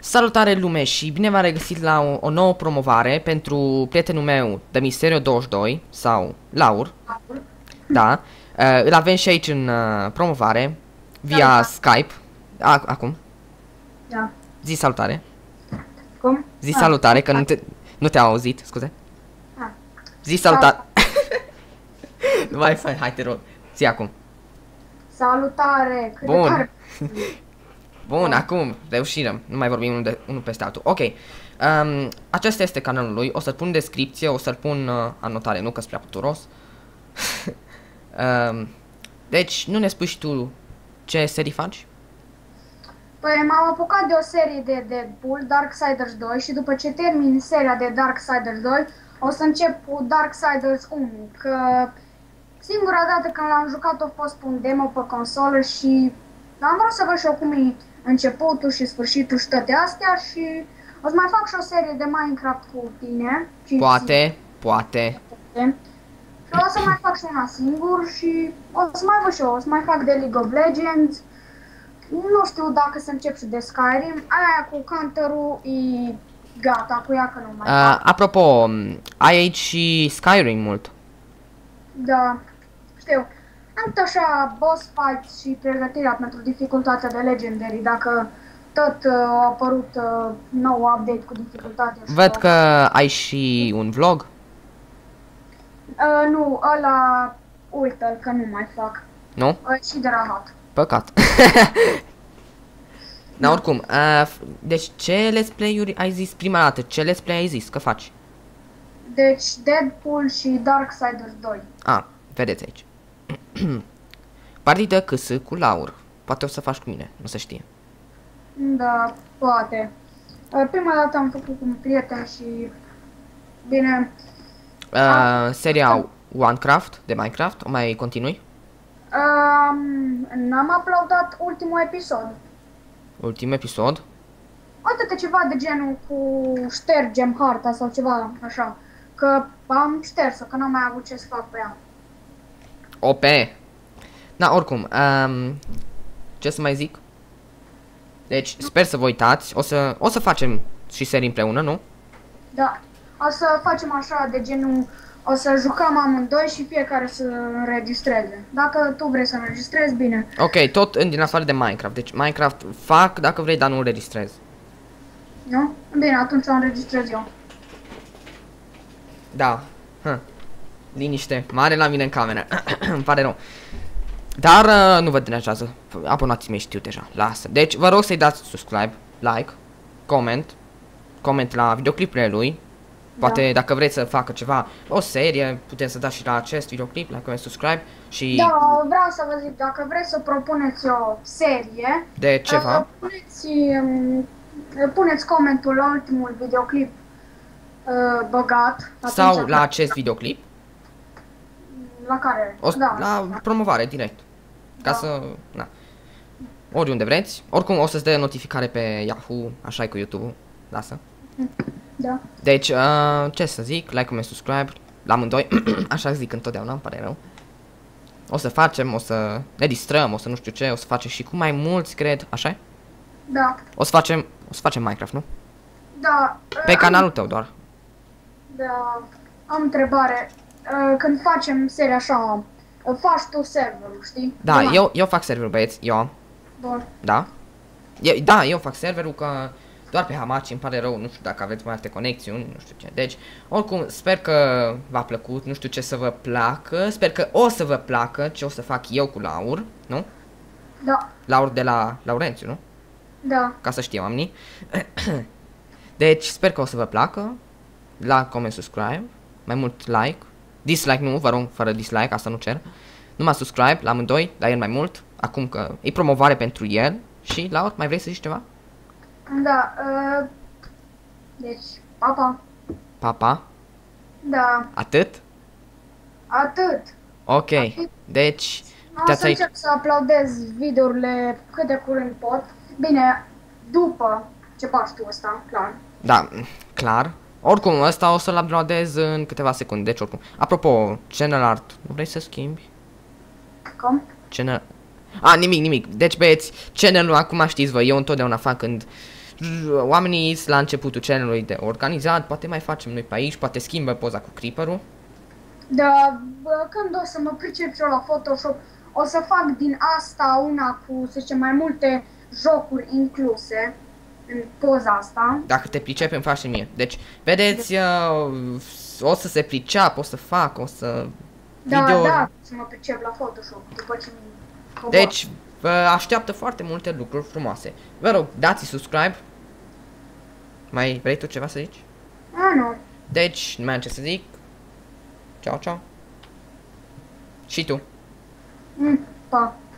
Salutare lume și bine v-am regăsit la o nouă promovare pentru prietenul meu de Misterio 22 sau Laur. Da. Îl avem și aici în promovare via Skype. Acum. Da. Zi salutare. Cum? Zi salutare că nu te-am auzit, scuze. Zi salutare. Hai te rog. Zi acum. Salutare. Bun. Bun, acum reușirăm. Nu mai vorbim unul peste altul. Ok. Acesta este canalul lui. O să-l pun în descripție, o să-l pun anotare, nu că-s prea puturos. Deci, nu ne spui și tu ce serii faci? Păi m-am apucat de o serie de Deadpool, Darksiders 2 și după ce termin seria de Darksiders 2 o să încep cu Darksiders 1, că singura dată când l-am jucat a fost un demo pe consolă și am vrut să văd și eu cum e începutul și sfârșitul și toate astea și o să mai fac și o serie de Minecraft cu tine. Poate. Și o să mai fac și una singur și o să mai văd și eu, o să mai fac de League of Legends. Nu știu dacă să încep și de Skyrim, aia cu Counter-ul e gata, cu ea că nu mai fac. Apropo, ai aici și Skyrim mult. Da, știu. Am tot așa boss fights și pregătirea pentru dificultatea de Legendary, dacă tot a apărut nou update cu dificultatea. Văd că ai și un vlog. Nu, ăla, uite-l că nu mai fac. Nu? Și de rahat. Păcat. Da, oricum, deci ce let's play-uri ai zis prima dată? Ce let's play ai zis că faci? Deci Deadpool și Darksiders 2. Vedeți aici. Partidă CS cu Laur. Poate o să faci cu mine, nu se știe. Da, poate. Prima dată am făcut cu un prieten și bine. Seria OneCraft de Minecraft, o mai continui? N-am uploadat ultimul episod. Ultimul episod? Uite ceva de genul cu ștergem harta sau ceva așa. Că am șters-o, că n-am mai avut ce să fac pe ea. OP. Da, oricum, ce să mai zic? Deci, sper să vă uitați, o să facem și serii împreună, nu? Da, o să facem așa de genul, o să jucăm amândoi și fiecare să înregistreze. Dacă tu vrei să înregistrezi, bine. Ok, tot din afară de Minecraft, deci Minecraft fac dacă vrei, dar nu înregistrez. Nu? Bine, atunci o înregistrez eu. Da, liniște, mare la mine în cameră, îmi pare rău. Dar nu vă deranjează, abonații mei știu deja, lasă. Deci vă rog să-i dați subscribe, like, comment la videoclipurile lui. Poate dacă vreți să facă ceva, o serie, putem să dați și la acest videoclip, like, comment, subscribe și... Da, vreau să vă zic, dacă vreți să propuneți o serie... De ceva? Puneți comentul la ultimul videoclip băgat. Sau la acest videoclip. La care? La promovare, direct. Ca să... Na. Oriunde vreți. Oricum o să-ți dea notificare pe Yahoo, așa e cu YouTube-ul. Lasă. Da. Deci, ce să zic, like, comment, subscribe la amândoi, așa zic întotdeauna, îmi pare rău. O să facem, o să ne distrăm, o să nu știu ce, o să facem și cu mai mulți, cred, așa? Da. O să facem Minecraft, nu? Da. Pe canalul tău doar. Da. Am întrebare. Când facem seria așa, faci tu serverul, știi? Da, eu fac serverul, băieți, eu am. Bun. Da? Da, eu fac serverul, că doar pe Hamachi, îmi pare rău, nu știu dacă aveți mai alte conexiuni, nu știu ce. Deci, oricum, sper că v-a plăcut, nu știu ce să vă placă, sper că o să vă placă ce o să fac eu cu Laur, nu? Da. Laur de la Laurențiu, nu? Da. Ca să știu oamenii. Deci, sper că o să vă placă. Like, comment, subscribe, mai mult like. Dislike nu, vă rog, fără dislike, asta nu cer. Numai subscribe la amândoi, la el mai mult. Acum că e promovare pentru el. Și, Laur, mai vrei să zici ceva? Da, deci, papa. Papa. Da. Atât? Atât. Ok, deci... O să încep să uploadez videourile cât de curând pot. Bine, după ce faci tu ăsta, clar. Da, clar. Oricum, ăsta o să-l uploadez în câteva secunde, deci oricum. Apropo, channel art, nu vrei să schimbi? Cum? Channel... nimic. Deci, băieți, channel-ul, acum știți voi, eu întotdeauna fac când oamenii la începutul channelului de organizat, poate mai facem noi pe aici, poate schimbă poza cu Creeper-ul. Da, când o să mă pricep și eu la Photoshop, o să fac din asta una cu, să zicem, mai multe jocuri incluse în poza asta. Dacă te pricepem, faci și mie. Deci, vedeți, o să se priceapă, o să fac, o să... Da, video... da, să mă pricep la Photoshop după ce mi Deci, vă așteaptă foarte multe lucruri frumoase. Vă rog, dați subscribe. Mai vrei tu ceva să zici? Nu. Deci, nu mai am ce să zic. Ciao, ciao. Și tu. Pa.